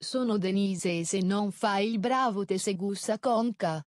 Sono Denise e se non fai il bravo te se gussa conca.